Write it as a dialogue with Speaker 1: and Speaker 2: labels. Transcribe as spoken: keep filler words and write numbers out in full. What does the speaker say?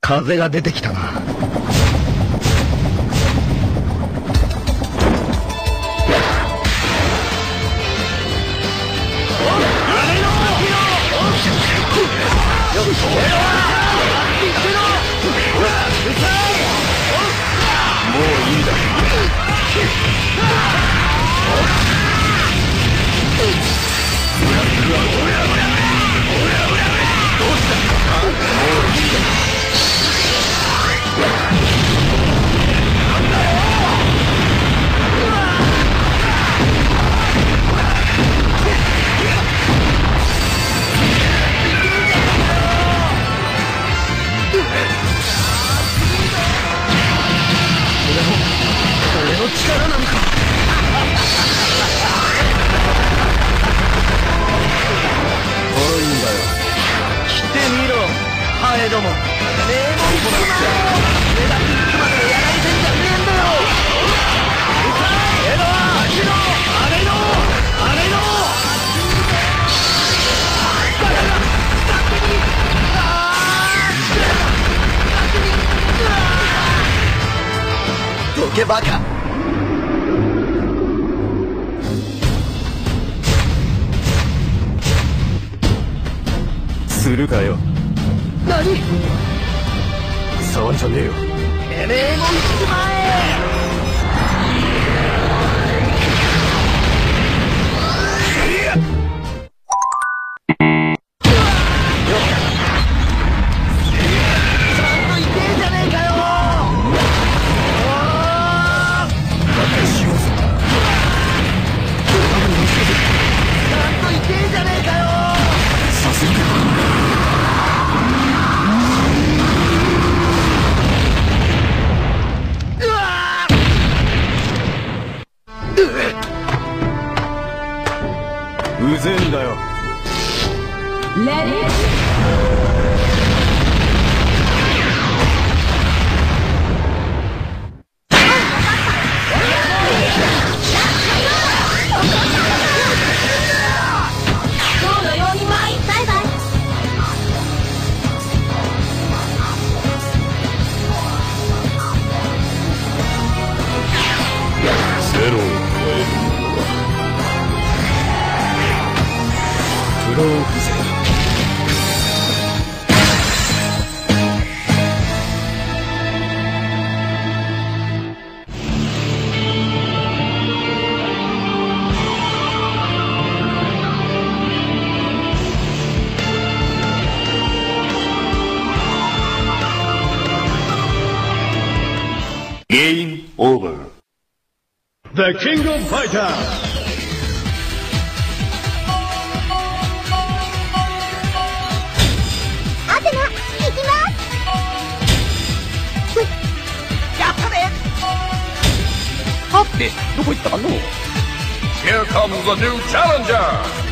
Speaker 1: 風が出てきたな。もういいだ。俺の力なのか。遅いんだよ。来てみろハエども。名門こだって俺だけいつまでやられてんじゃねえんだよ。エドはあれのあれのあれのバカが勝手にあー勝手にどけバカ。するかよ。何？触んじゃねえよ。てめえも行っちまえ。うぜえんだよ。レディーゼロを超えるのはプローフゼ。Game over. The King of Fighters.
Speaker 2: アテナ、行きます。
Speaker 3: やったね。はってどこ行ったかの。 Here comes a new challenger.